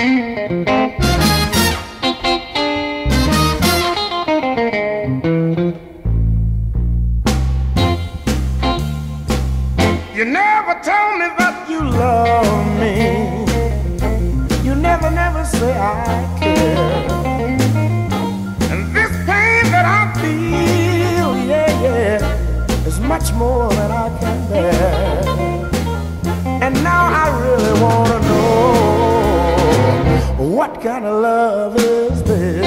You never tell me that you love me. You never, never say I care. And this pain that I feel, yeah, yeah, is much more than I can bear. And now I really wanna know, what kind of love is this?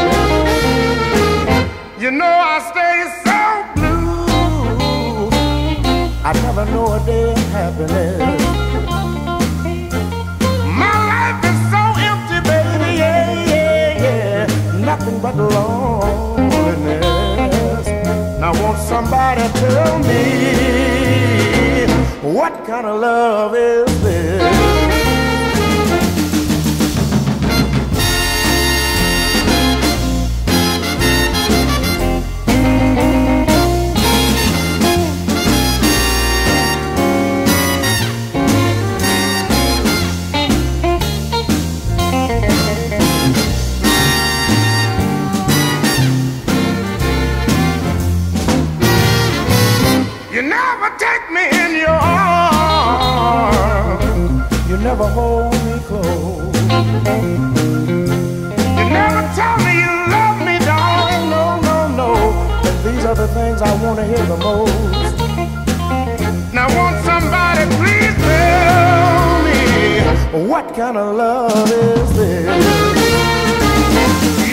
You know I stay so blue, I never know a day of happiness. My life is so empty, baby, yeah, yeah, yeah. Nothing but loneliness. Now won't somebody tell me, what kind of love is this? You never take me in your arms, you never hold me close. You never tell me you love me, darling, no, no, no. And these are the things I want to hear the most. Now won't somebody please tell me, what kind of love is this?